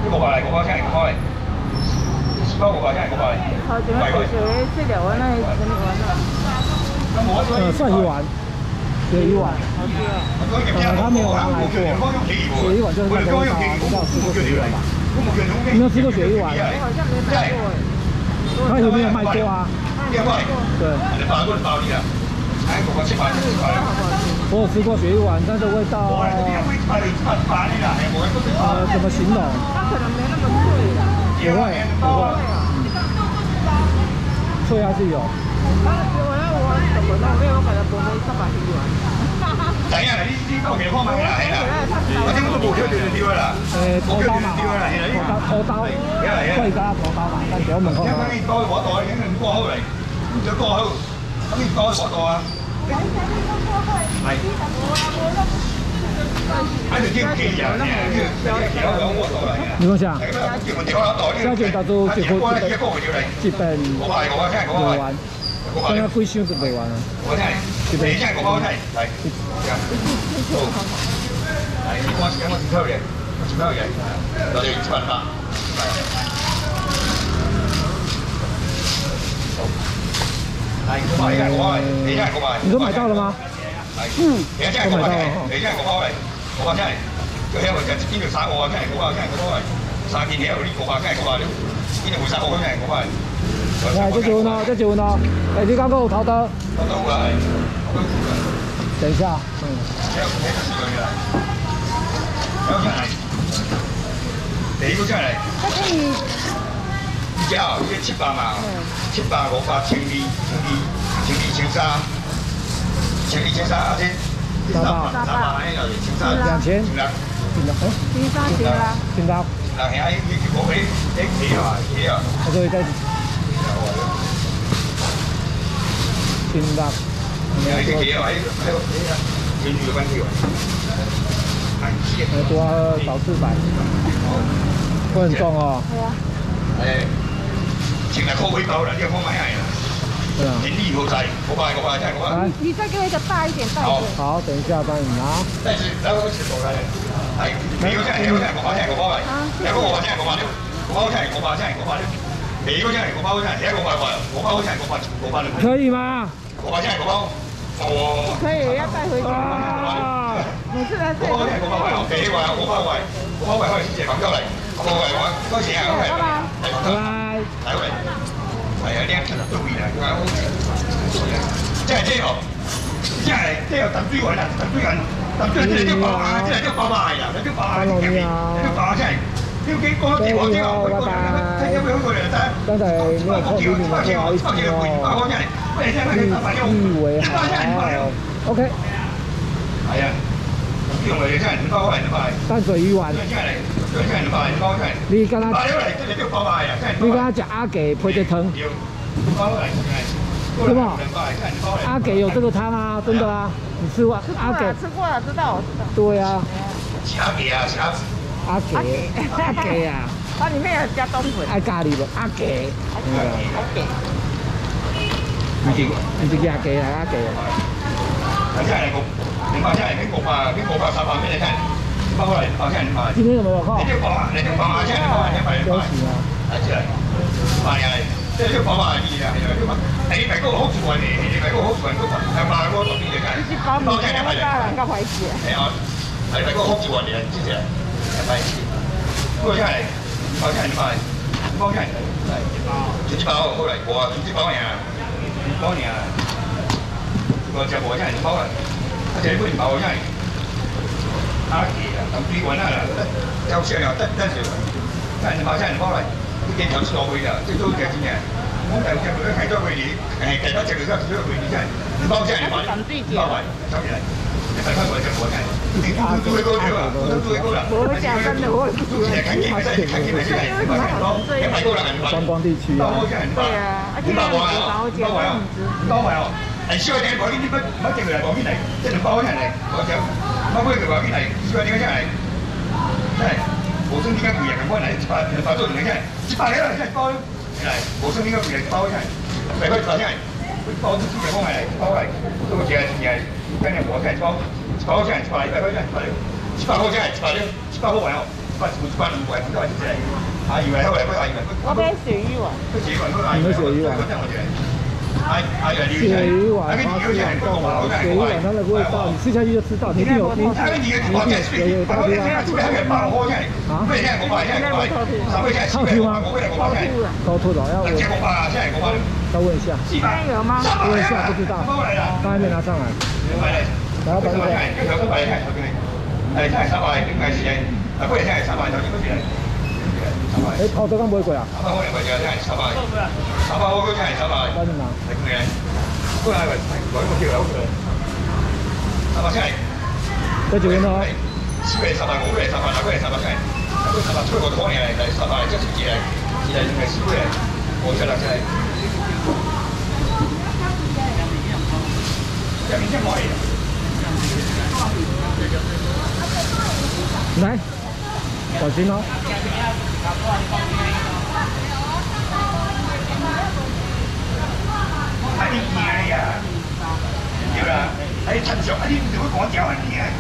500来，500现在500来，包500现在500来。 头前个水这条丸那什么丸啊？ 算一碗，对一碗。他没有拿来过，鳕鱼丸就是那个味道啊，不知道吃过鳕鱼丸吧？你有吃过鳕鱼丸？ 我好像没买过哎。 他有没有卖过啊？对。我有吃过鳕鱼丸，但是味道怎么形容？ 它可能没那么脆啦。 不会，脆还是有。 我没有把它剥开100块钱。 怎样啦？你到面看卖啦，系啦。我这个无缺对对啦。 头刀嘛，头刀，贵家头刀嘛，但条门口。 你刀我刀，你你挂好嚟，你就挂好，咁你刀我刀啊。係。 你讲啥？小姐到做一份卖完，等下几箱就卖完了。一边。来，我先我先抽嘢，先抽嘢，我哋700。来，500，你现在500，你都买到了吗？ 你现在500，你现在500，500现在，就遐个就一斤就35，现在500，现在500，3斤遐有你500，现在500了，一斤有35，现在500。 来，这就呢，这就呢，哎，你刚刚有头刀？ 头刀有啦， 等一下， 第一个上来。 它可以。 而且哦，这700嘛，700、500、1200、1300、1200、1300，啊这300那个1300， 2000， 金沙， 那遐伊无迄起啊，起啊。 所以在金沙， 迄起啊，迄天宇的关系哦。 多少400，会很重哦。 对啊。 哎。现在口味高了，你要看买下啦。 对啊。 天力何在？500，再500。 你再给我一个大一点袋子。 好，等一下帮你拿。 袋子，来我先走开。来，你现在500，现在500来。来个500，现在500了。500现在500，现在500了。第一个现在500，现在现在500块，500现在500了。 可以吗 ？500现在500。哦。 可以，要带回家。每次来这里。500现在500块，第一个500块，500块是解放掉来。500块，多少钱啊？拜拜。来过来。哎呀，2斤都贵啦，这哦，这哦，淡水丸啦，淡水丸，这叫包啊，这叫包麦啦，这叫包啊，这叫包啊，这。你讲讲地方这哦，拜拜。这要过来噻。 刚才没有扣你们，不好意思哦。你以为好 ？OK。 哎呀，用来这200块，200。 淡水鱼丸。你跟他，你跟他讲阿给配这汤，对不？阿给有这个汤啊，真的啊，你吃过？阿给吃过了，知道。 对啊。 阿给啊， 阿给啊。 它里面有加冬粉。 爱咖喱不？阿给。 阿给。 你这个阿给啊，阿给。今天有没有空？ 你就包啊，你就包啊，现在包啊，200。 休息啊。 来起来，包呀，这就包啊，你啊，哎，你买个好处啊，你买个好处啊，200我当兵的看。 你包面我家人较怀疑。 哎哦，你买个好处啊，你记起来，200。过下来，包下来，200，包下来，来，就100好来，我就100呀，100呀，我吃无下来100了，这不100下来。阿姐啊，淡水丸啊啦，要吃了，但是，但200下200来，你点条是多贵的，最多几钱？我在这个开多贵的，开到这个要多贵的噻，200下200，200块，收起来，200块就我看，你都会够对吧？都会够了。 我讲真的，我看见没？看见没？200够了，200。 观光地区啊。 对啊，而且200块哦，200块哦。 哎，小点保险你不这个来保险来，这200块来，我讲，我买个保险来，小点下来，哎，我说你个贵啊，赶快来，100做2个下，100了，现在包了，来，我说你个贵啊，包下，100块100下，包出去100块来，100块，多少钱？今年我看包下100，100块下100，100块下100了，100块完哦，100 200块，这个阿姨来好来，我阿姨来。 我买鳕鱼丸。 鳕鱼丸，我阿姨来。鳕鱼丸。阿姨来留一下。 鳕鱼丸花枝丸冻了，鳕鱼丸它的味道，你吃下去就知道，你一定有有大地方。啊？套图吗？套图的，要我再问一下。 现在有吗？ 问一下，不知道，他还没拿上来。然后把那个。哎，这系300，应该是哎，不是这系300，头先嗰時係300。你泡咗咁幾貴啊？300可能貴嘅，真係300。300我嗰真係300。真係嘛？係咁嘅。嗰個係改個條友嘅。300真係。跟住邊度？小嘅300，我嘅300，大嘅300真係。嗰300出個湯嘢嚟，300即係自係仲係少嘅，我出嚟真係。入面真係。來，小心哦！啊你驚呀？對啦，你趁上啊你唔就會講條啊你啊！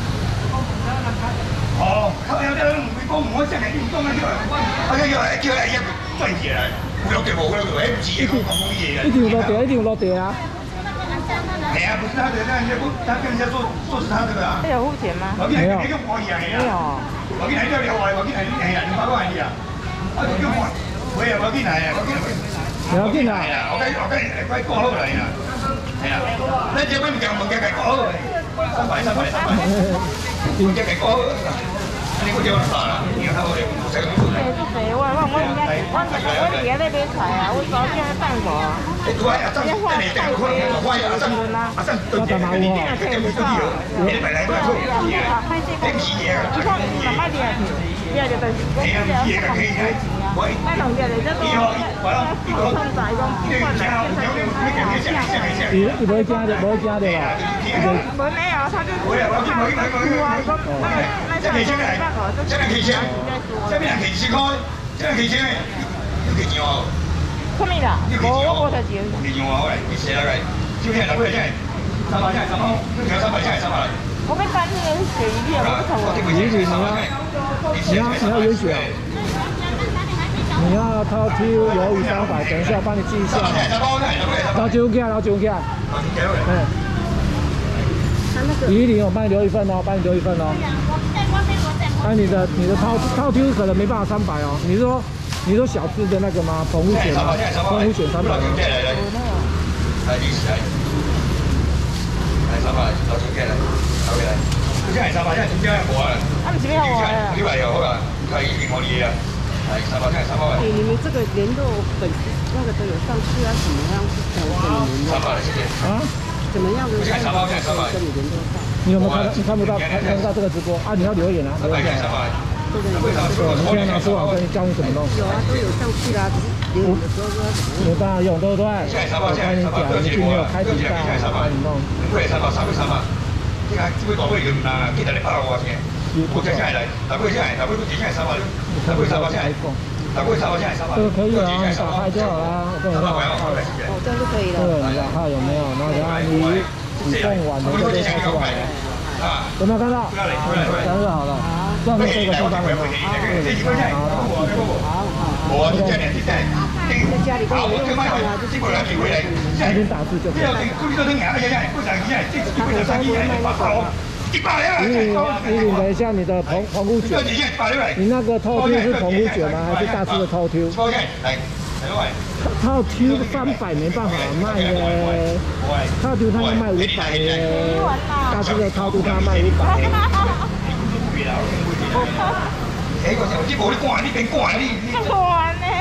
哦，靠有啲唔會講唔開心嘅，你唔講啊叫佢一賺錢啦，冇落地冇啦，佢唔知嘢講嘢嘅。一定落地，一定落地啊！哎呀，不是他的，他跟人家说是他的啊。 这有付钱吗？ 没有。 没有。 我给你来聊我给你哎呀，200塊你啊，啊你叫我，我呀我給你來啊，我給你。 你要進來？ 我給你快過好嚟啊，係啊，你這邊唔講過好，300，唔講過好，你嗰條大啦，你睇我哋唔使咁做。我而家呢邊睇啊，我講嘅蛋黃。你話阿生，你訂個阿生對住你啲人，你咪嚟唔出嘢，你唔嘢啊？你看媽媽啲人，啲人就對，嗰啲嘢嘅氣勢，喂，咩同嘅嚟啫？都通仔咁， 你不會驚的，不會驚的啦。 冇咩啊，他就我真係真係汽車，真係汽車開，真係汽車，要幾錢啊？ 出面啦，我才幾。 幾錢啊？我嚟，你寫啦佢，照片嗱佢真係300真係300，都仲有300真係300。 我被搬去的是鳕魚片，我不同啊。 你要有血。你要掏 Q 鱿魚300，等一下幫你記一下。老九起來，老九起來。魚鱗我幫你留一份哦，幫你留一份哦。那你的套 Q 可能沒辦法300哦，你說小隻的那個嗎？澎湖卷嗎？澎湖卷300嗎？係300，老九起來，老起來。佢真係300，真係點解冇啊？ 他們這邊有我啊。 呢位又好啊，係另外嘢啊，係300，真係300。 你們這個連絡本那個都有上去啊？怎麼樣去調整 ？300謝謝。啊？ 怎麼樣的？ 真係300，真係300。 跟你聯絡上。 你有沒有看到？你看不到這個直播啊？你要留言啊，留言啊。你現在拿出網跟教你怎麼弄。 有啊，都有上去啦，只是留言的時候說沒辦法用，對不對？我跟你講，你去沒有開頻道，我幫你弄。 點解只會講俾你咁啊？其實你包我先，我真係嚟，嗱佢真係，嗱佢都真係300，嗱佢300真係，嗱佢300真係300。 這個可以啊，你打開就好啦，我跟你講。 哦，這樣就可以了。 對，你打開有沒有？然後等下你送完的就被拍出來了。有沒有看到？這樣就好了。這樣就這個地方有沒有？ 我在家裡在家裡我就買回來，就寄過來寄回來。 那邊打字就可以。你等一下，你的澎湖卷，你那個套 Q 是澎湖卷嗎？還是大隻的套 Q？套 Q 300沒辦法賣耶，套 Q 它要賣500耶，大隻的套 Q 它賣500。 哎，我啲冇啲關，呢邊關呢？ 關呢？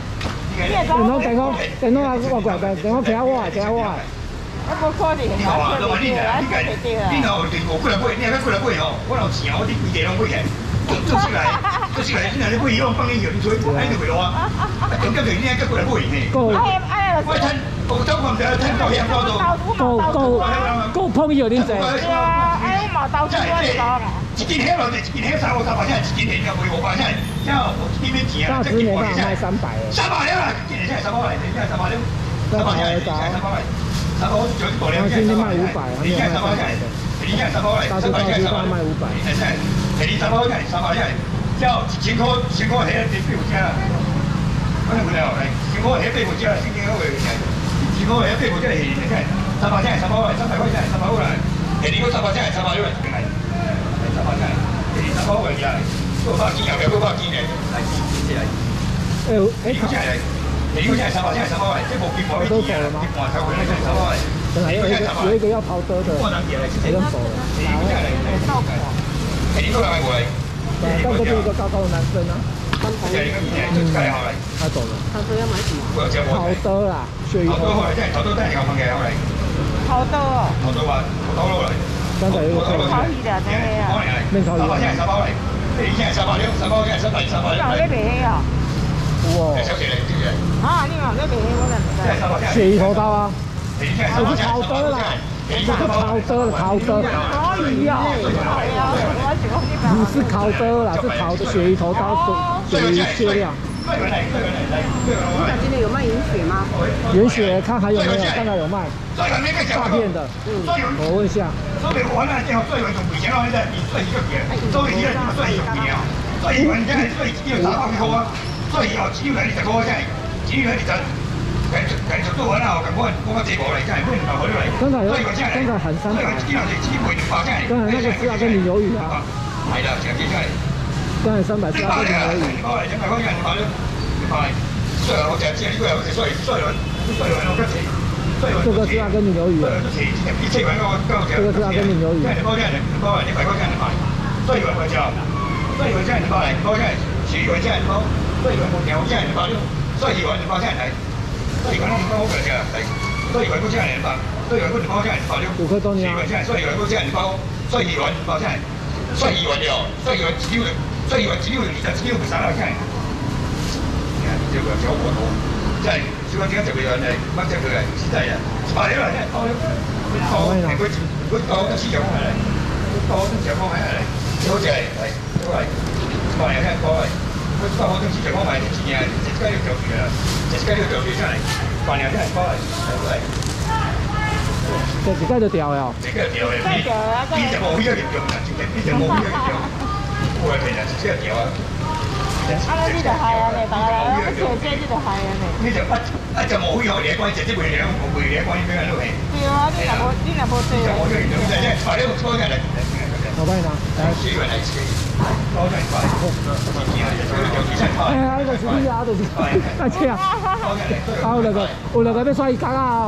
等我其他話。 我冇可能， 你好啊，你話你後地過來買，你係過來買吼，我有錢，我啲規地攏買起，做出來，你若你買伊攏放你油，你做喺度賣啊，重點是你係過來買嘿。我趁我走過唔得，趁到香港度。 夠碰有點濟。 對啊，我冇到處我哋講。 一斤黑咯，一斤黑300塊，一斤黑要賣500塊，然後呢邊錢啊， 大隻沒辦法賣300耶。 300啦，一斤黑300塊，一斤黑300塊，300塊。 我今天賣500，還沒有賣300的。大隻套 Q 賣500。 係你300塊，300塊，這了1000块迄个电费有只，可能不了来，1000块迄电费有只，今天好个，1000块迄电费有只是你看，300只300块，300块只300块来，下年个300只300块来，来300只，下300块只，600斤后边600斤嘞，来来，你个只来，你个只300只300块，这无变半米只，变半头回来才300块。 有一个要跑车的，还跟走了。但这是一个高高的男生啊。他走了。 他说要买什么？ 跑车啦，鳕鱼头。 好多哦。 刚才有个烤鱼的，真的啊。 面烤鱼。 300现在300嘞，你现在300了，300现在300。 你在卖黑哦？ 哇。 啊，你嘛在卖黑，我怎么知？ 鳕鱼头刀啊。 这是跑车啦，这是跑车的跑车。 可以哦， 不是烤车啦，是烤的鳕鱼头刀，鳕鱼蟹料。 你今天有卖盐雪吗？ 盐雪看还有没有？看看有卖。大片的，我问一下。刚才喊300，刚才那个是要跟你鱿鱼啊。刚才300是要跟你鱿鱼。这个是要跟你鱿鱼的。这个是要跟你鱿鱼。5颗多年啊！这一盖就掉了。这个掉的，你就无必要严重啦，你就无必要严重。我係平日直接掉啊。 你就係啊，你大家我條姐你就係啊你。 你就一就無必要嚟關，直接回嚟，回嚟關俾人都係。 對啊，你若無對啊。 我就嚴重啲啫，快啲拖緊嚟。 我幫你拿。 水源係水，多緊快。 哎呀，那个是你啊，就是，大姐啊，有那个要刷伊角啊。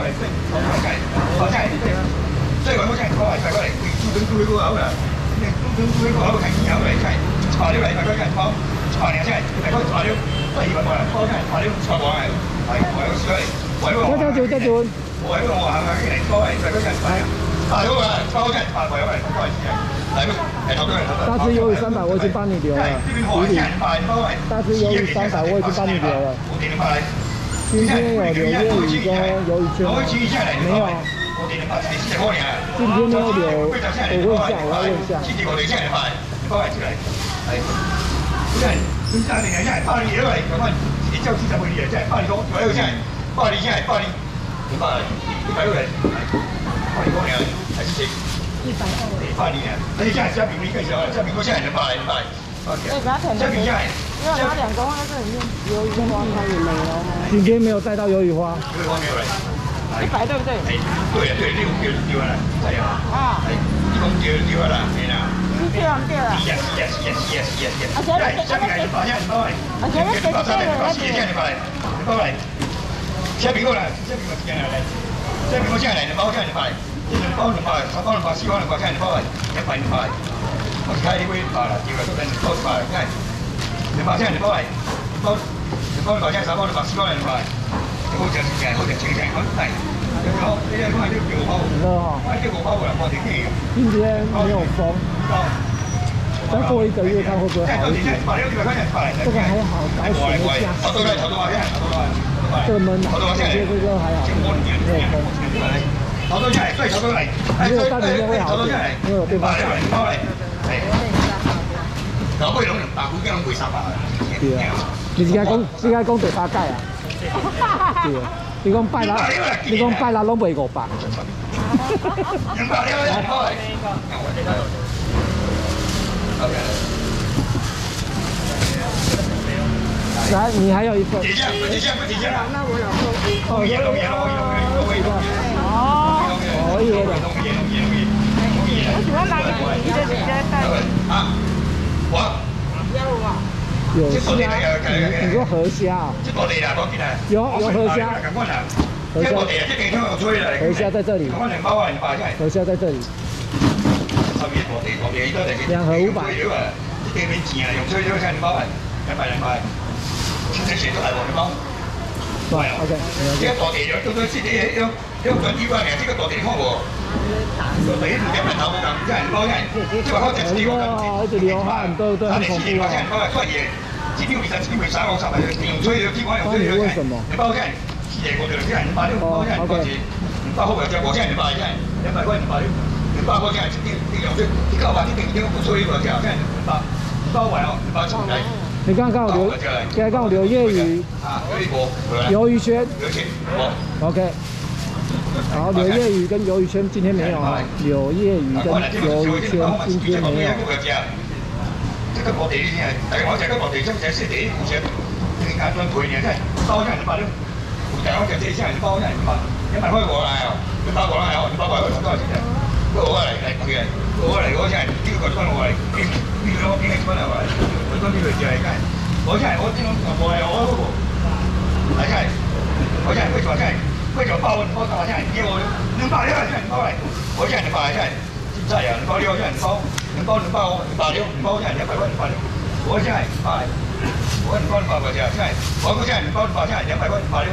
所以我真係講係快過嚟，佢嗰個口啦，佢個口係見口嚟，真係茶料嚟，快過嚟包，茶料真係，快過茶料，不如話包真係茶料茶王係，我有水，我有我。 這就。 我有我係咪嚟包係快過嚟茶料，茶料啊，包真係茶王係，多謝。 大只鱿魚300，我已經幫你留了。大只魷魚300，我已經幫你留了。今天有留粵語跟魷魚圈嗎？沒有。今天沒有留，我問一下，我要問一下。 120啊！而且现在虾饼你介绍啊，虾饼我现在200，200。 哎，不要甜的。虾饼现在，因为拿2个放在这里面，鱿鱼花它也没了。 今天没有带到鱿鱼花。 鱿鱼花没有来。 100对不对？ 哎，对啊，对，你有丢啊啦，係啊。啊。哎，你講丟啊啦，係啦。 你丟唔丟啦？ 是啊。而且你蝦餅係200，現在200。而且你200，現在200，200。蝦餅過來，蝦餅我今天來，蝦餅我現在來200，現在200。 1包200，3包200，4包200，现在200，100。我是开你位200了，丢了都等1包200了，看，200现在2包来，2包200现在3包200，4包200，好食是正，好食清正，好大。你講你講係呢個5包， 熱哦， 呢個5包我哋可以。 今天沒有風，再過1個月看會不會好一點？這個還好，搞水會加濕。這個悶，我覺得這個還好，沒有風。 炒到出嚟，追炒到嚟， 沒有大點會好啲，因為有電飯煲。 我可以攞200股，驚攞300啊！ 對啊，你而家講第8屆啊？對啊，你講拜六攏賣500。200了， 来，你还有一份。 底下， 那我老公。 龙眼。 可以的。 我喜欢拿一皮的直接带。 啊，我。 有虾，你说河虾？有河虾。河虾在这里。河虾在这里。2盒500。对 ，OK。 这个大地就对这个用转几万呢？这个大地看无？第一2点头不同，这样包这样，这个好食1张一直流汗，对，很恐怖啊。 算也，1张20、1张30、300，用吹的，基本上用吹的。 为什么？ 你包这样，4个500，这样260，包这样200，200块这样，我这样200，这样200块200，200块这样1用吹，你搞完1张不吹一个这样200，包完哦，200出来。 你刚刚有刘业宇，刘宇轩 ，OK。好，刘业宇跟刘宇轩今天没有啊，刘业宇跟刘宇轩今天没有。 这个保地呢，大家我这个保地种在是第一5千，你看专赔呢，这包上200，大家我这下包上200块我来哦，200我来哦，200块多少钱？我来我现在这个赚我来，你说你赚来我来，我赚你来就来干，我现在我这种我来我不，来看，我现在会做看。为什么包打下来？因为我能包6现在你包来，我现在能包现在现在啊，能包6现在能包260，你包现在200块260，我现在200，我能包200块钱，现在我现在能包现在200块260。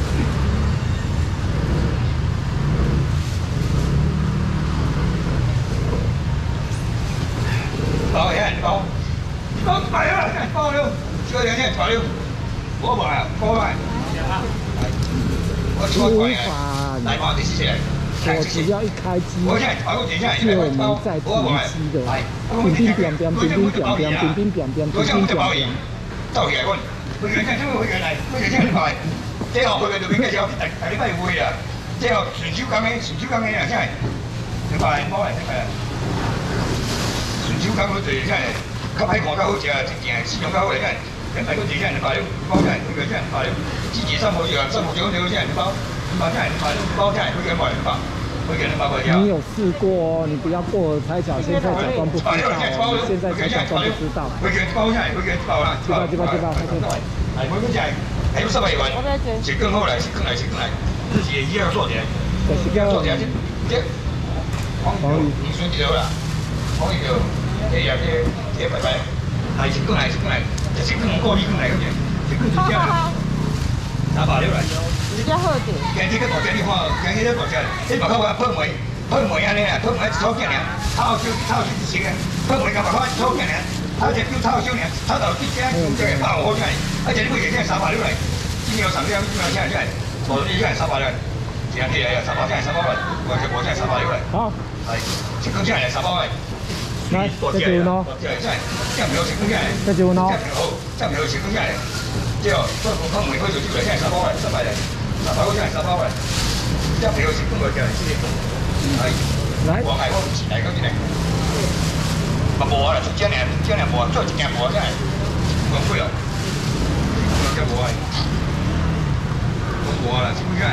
包现在你包100了，现在包6，这个现在260，我买包买。 无法，我只要一开机，就能再停机的，冰冰冰冰，冰冰冰冰，冰冰冰冰，冰冰冰冰。 到起来，会员这个会员来，会员这100，最后会员就变个少，大礼拜会啦，最后顺手讲的啊，现在200包来200，顺手讲好做现在，较歹看较好食，真正市场较好来讲。200块钱现在260，包起来会员现在260，季节3包3包9现在200现在260，包起来会员买200，会员200块钱。 你有试过哦，你不要过河拆桥，现在假装不知道，现在才假装不知道。 会员包起来，会员包啦， 知道。 哎，会员起来，还有300万，是更好来，是更来，自己也要做点，做点这，黄鱼，你选几条啦？黄鱼条，这拜拜，还是更来。是更过去更来个点，是更直接啦，300来。 比较好点。 今这个大只你看，今这个大只，这把口我喷梅安尼啦，喷梅1草件尔，草烧一成啊，喷梅甲把口1草件尔，它这叫草烧尔，草头一只这个8好起来，而且你每个现在300来，今年有3两，今年现在，我你现在300来，今天来300现在300来，我现在300来。 好， 来，这个现在300来。 来，这就喏， 酱油是更下来， 这就喏， 酱油是更下来，这个做工康每块就来现在300来，300来，300块现在300来，酱油是更下来，这个，来，我买我起来个进来，无啊，就这样无啊，做一件无啊，真系，我贵哦，我叫无啊，我无啊啦，是更下来，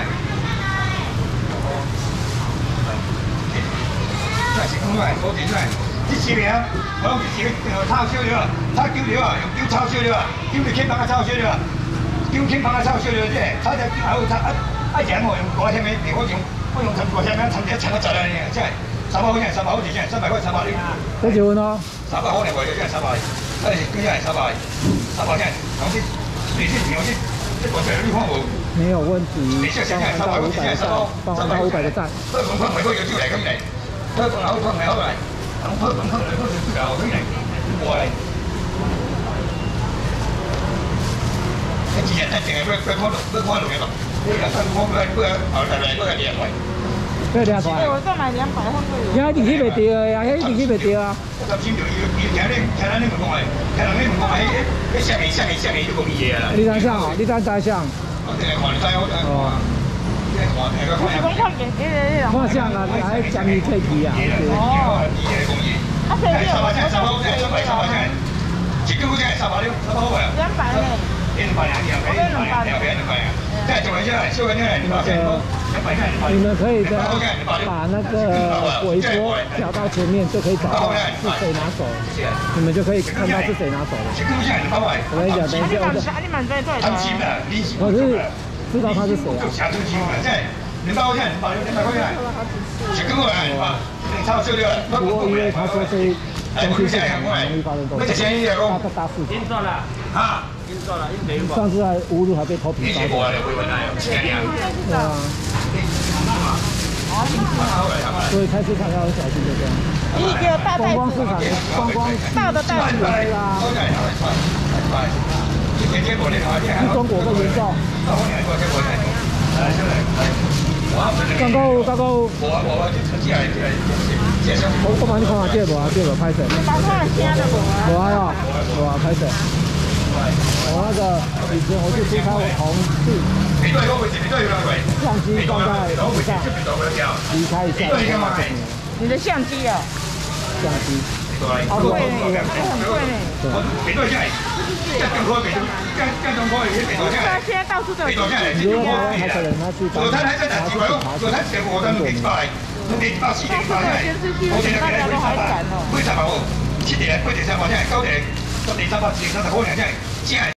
这是更下来，多点出来。这10名，我用炒烧了，炒9条啊，用9炒烧了，9就轻帮啊炒烧了，9轻帮啊炒烧了，这炒只还有炒啊盐哦，用大虾米，我用大虾米炒只炒个10来呢，这300块钱，300块钱，300块300哩。 这就喏 ，300块钱我就现在300，哎，更下来300现在，然后水性牛性，这多少你看无？ 没有问题。帮我到500个赞。 这每个月就来咁嚟，这好来。碰来，最后起来，过来。之前一定係要看路嘅嘛，你而家看我後來200塊。 200塊。 我再買200塊可以。 遐一定去袂着呀，遐一定去袂着啊。 我擔心就聽你們講嘅，迄蝦米都講嘢啦。 你知啥？你知啥？ 我淨係看你知我睇。 看相啊，来将你退题啊。 哦。 啊，谁有？100 呢？ 你们可以把那个微波调到前面，就可以找到是谁拿走，你们就可以看到是谁拿走了。我跟你讲，等一下我是知道他是谁啊。不过因为他说这东西是很容易发生东西，他大事情。 啊！ 上次还侮辱还被偷皮包。对啊。所以菜市场要很小心，就这样。 一个大袋子， 观光市场，观光大的袋子对啊。 是中国更严重。刚刚，我帮你看下这无啊，这无拍摄。 把我听的无啊。 无啊哟，无啊拍摄。我那个以前我去出差，我同事相机放在路上，离开一下。 你的相机啊？ 相机。 好贵呢，很贵呢。 对。 现在到处都有。 你觉得台湾还可能他去当拿去查很多年。 大家都还敢哦。